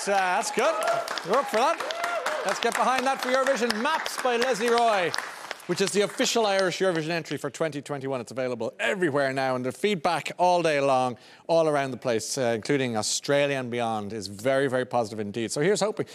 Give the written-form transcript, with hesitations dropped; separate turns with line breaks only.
That's good. We're up for that. Let's get behind that for Eurovision. Maps by Lesley Roy, which is the official Irish Eurovision entry for 2021. It's available everywhere now, and the feedback all day long, all around the place, including Australia and beyond, is very, very positive indeed. So here's hoping.